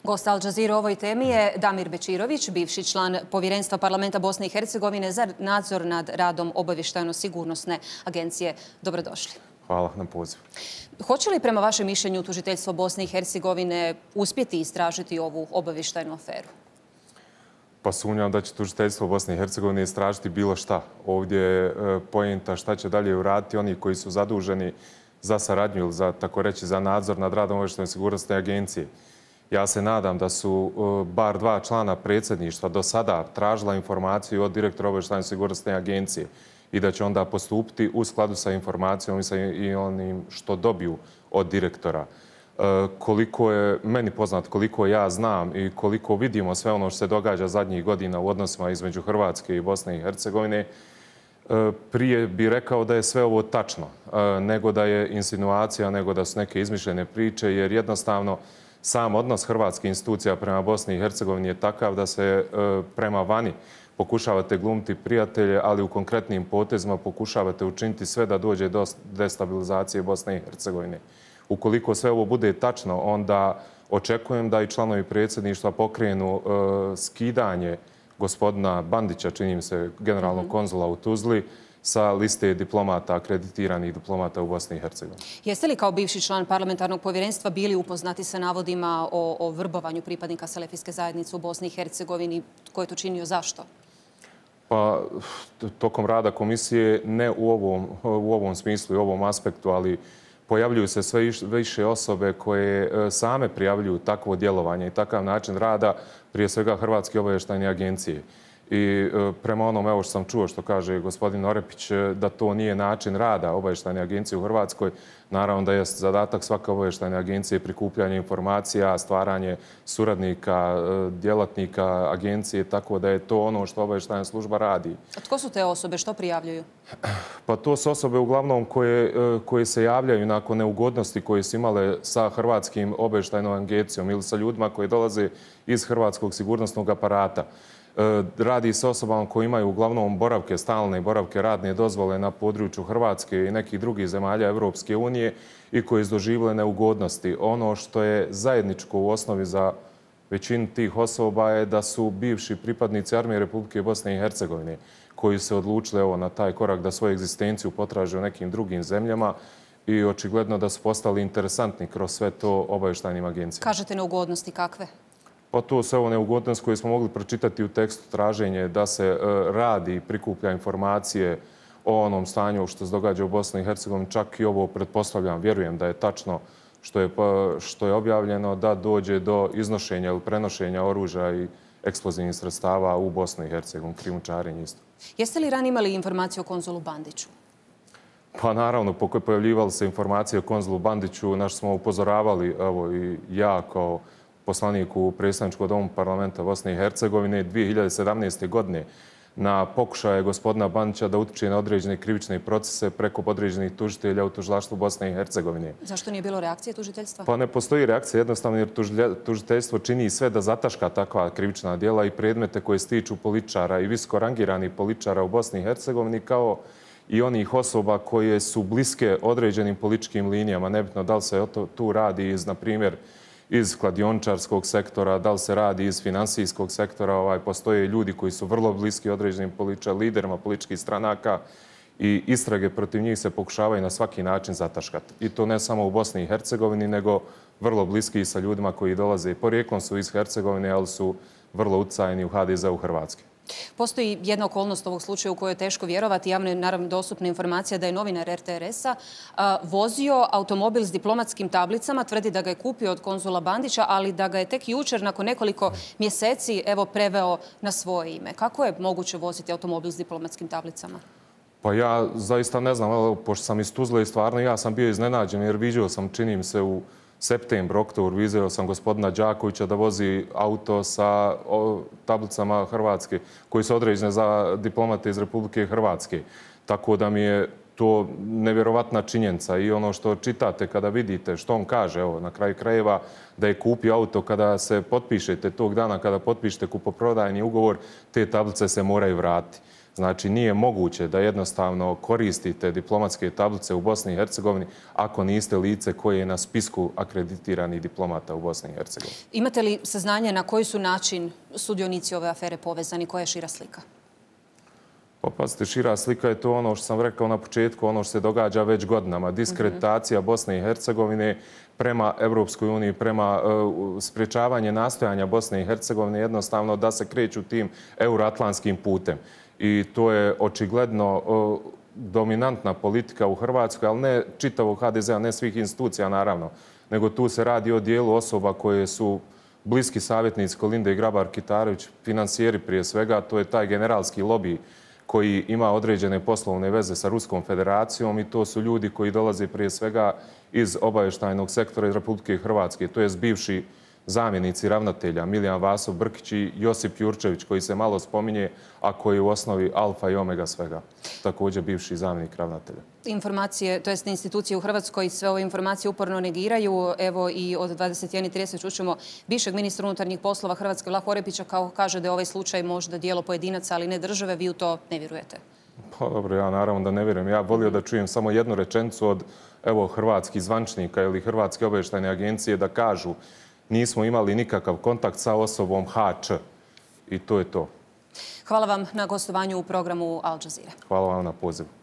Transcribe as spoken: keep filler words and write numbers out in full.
Gost Al Jazeera o ovoj temi je Damir Bečirović, bivši član Povjerenstva Parlamenta Bosne i Hercegovine za nadzor nad radom Obavještajno-sigurnosne agencije. Dobrodošli. Hvala na pozivu. Hoće li prema vašem mišljenju tužiteljstvo Bosne i Hercegovine uspjeti istražiti ovu obavještajnu aferu? Pa sumnjam da će tužiteljstvo Bosne i Hercegovine istražiti bilo šta. Ovdje je poenta šta će dalje uraditi oni koji su zaduženi za saradnju ili za, tako reći, za nadzor nad radom Obavještajno-sigurnosne agencije. Ja se nadam da su bar dva člana predsjedništva do sada tražila informaciju od direktora Obavještajno-sigurnosne agencije i da će onda postupiti u skladu sa informacijom i sa i onim što dobiju od direktora. Koliko je meni poznat, koliko ja znam i koliko vidimo sve ono što se događa zadnjih godina u odnosima između Hrvatske i Bosne i Hercegovine, prije bi rekao da je sve ovo tačno, nego da je insinuacija, nego da su neke izmišljene priče, jer jednostavno sam odnos hrvatskih institucija prema Bosni i Hercegovini je takav da se prema vani pokušavate glumiti prijatelje, ali u konkretnim potezima pokušavate učiniti sve da dođe do destabilizacije Bosne i Hercegovine. Ukoliko sve ovo bude tačno, onda očekujem da i članovi predsjedništva pokrenu skidanje gospodina Bandića, čini mi se, generalnog konzula u Tuzli, sa liste diplomata, akreditiranih diplomata u Bosni i Hercegovini. Jeste li kao bivši član parlamentarnog povjerenstva bili upoznati sa navodima o, o vrbovanju pripadnika selefijske zajednice u Bosni i Hercegovini? Ko je to činio? Zašto? Pa, tokom rada komisije ne u ovom, u ovom smislu i ovom aspektu, ali pojavljuju se sve više osobe koje same prijavljuju takvo djelovanje i takav način rada, prije svega Hrvatske obavještajne agencije. I prema onom, evo što sam čuo što kaže gospodin Orepić, da to nije način rada obavještajne agencije u Hrvatskoj. Naravno da je zadatak svake obavještajne agencije prikupljanje informacija, stvaranje suradnika, djelatnika agencije, tako da je to ono što obavještajna služba radi. A tko su te osobe? Što prijavljuju? Pa to su osobe uglavnom koje, koje se javljaju nakon neugodnosti koje su imale sa Hrvatskim obavještajnom agencijom ili sa ljudima koji dolaze iz Hrvatskog sigurnosnog aparata. Radi se osobama koji imaju uglavnom boravke, stalne boravke, radne dozvole na području Hrvatske i nekih drugih zemalja Evropske unije i koji su doživjele neugodnosti. Ono što je zajedničko u osnovi za većinu tih osoba je da su bivši pripadnici Armije Republike Bosne i Hercegovine koji se odlučili evo, na taj korak da svoju egzistenciju potraže u nekim drugim zemljama i očigledno da su postali interesantni kroz sve to obavještajnim agencijama. Kažete neugodnosti kakve? Pa to su evo neugodnost koje smo mogli pročitati u tekstu traženje da se radi i prikuplja informacije o onom stanju što se događa u Bosni i Hercegovini. Čak i ovo pretpostavljam, vjerujem da je tačno što je, što je objavljeno da dođe do iznošenja ili prenošenja oružja i eksplozivnih sredstava u Bosni i Hercegovini, krijumčarenje isto. Jeste li ranije imali informaciju o konzulu Bandiću? Pa naravno, pojavljivali se informacije o konzulu Bandiću, na što smo upozoravali, evo i ja kao poslanik u predstavničkom domu parlamenta Bosne i Hercegovine dvije hiljade sedamnaeste. godine na pokušaje gospodina Bandića da utiče na određene krivične procese preko određenih tužitelja u tužilaštvu Bosne i Hercegovine. Zašto nije bilo reakcije tužiteljstva? Pa ne postoji reakcija jednostavno jer tužiteljstvo čini sve da zataška takva krivična djela i predmete koje stiču političara i visoko rangiranih političara u Bosni i Hercegovini kao i onih osoba koje su bliske određenim političkim linijama. Nebitno da li se tu radi iz, na primjer, iz kladiončarskog sektora, da li se radi iz finansijskog sektora. Ovaj, postoje ljudi koji su vrlo bliski određenim liderima političkih stranaka i istrage protiv njih se pokušavaju na svaki način zataškati. I to ne samo u Bosni i Hercegovini, nego vrlo bliski sa ljudima koji dolaze. Porijeklom su iz Hercegovine, ali su vrlo utjecajni u ha de zeu Hrvatske. Postoji jedna okolnost ovog slučaja u kojoj je teško vjerovati. Javno je naravno dostupna informacija da je novinar er te er es-a vozio automobil s diplomatskim tablicama, tvrdi da ga je kupio od konzula Bandića, ali da ga je tek jučer nakon nekoliko mjeseci evo preveo na svoje ime. Kako je moguće voziti automobil s diplomatskim tablicama? Pa ja zaista ne znam, pošto sam iz Tuzle i stvarno ja sam bio iznenađen jer viđao sam, čini mi se, u septembru, oktobru, vidio sam gospodina Đakovića da vozi auto sa tablicama Hrvatske koji su određene za diplomate iz Republike Hrvatske. Tako da mi je to nevjerovatna činjenica i ono što čitate kada vidite što on kaže, evo, na kraju krajeva da je kupio auto kada se potpišete tog dana, kada potpišete kupoprodajni ugovor, te tablice se moraju vratiti. Znači, nije moguće da jednostavno koristite diplomatske tablice u Bosni i Hercegovini ako niste lice koje je na spisku akreditiranih diplomata u Bosni i Hercegovini. Imate li saznanje na koji su način sudionici ove afere povezani? Koja je šira slika? Pa pazite, šira slika je to ono što sam rekao na početku, ono što se događa već godinama. Diskreditacija Bosne i Hercegovine prema Evropskoj uniji, prema uh, sprječavanje nastojanja Bosne i Hercegovine jednostavno da se kreću tim euroatlantskim putem. I to je očigledno uh, dominantna politika u Hrvatskoj, ali ne čitavog ha de zea, ne svih institucija naravno, nego tu se radi o dijelu osoba koje su bliski savjetnici Kolinde Grabar-Kitarović, financijeri prije svega, to je taj generalski lobij koji ima određene poslovne veze sa Ruskom federacijom i to su ljudi koji dolaze prije svega iz obavještajnog sektora iz Republike Hrvatske. To je bivši zamjenici ravnatelja Milijan Vasov Brkić i Josip Jurčević koji se malo spominje, a koji je u osnovi alfa i omega svega. Također bivši zamjenik ravnatelja. Informacije, to jest institucije u Hrvatskoj sve ove informacije uporno negiraju. Evo i od dvadeset jedan i trideset čućemo bivšeg ministra unutarnjih poslova Hrvatske Vlaho Orepića kao kaže da je ovaj slučaj možda dijelo pojedinaca, ali ne države. Vi u to ne vjerujete? Pa dobro, ja naravno da ne vjerujem. Ja volio da čujem samo jednu rečenicu od evo hrvatskih zvančnika ili Hrvatske obavještajne agencije da kažu nismo imali nikakav kontakt sa osobom ha č. I to je to. Hvala vam na gostovanju u programu Al Jazeera. Hvala vam na pozivu.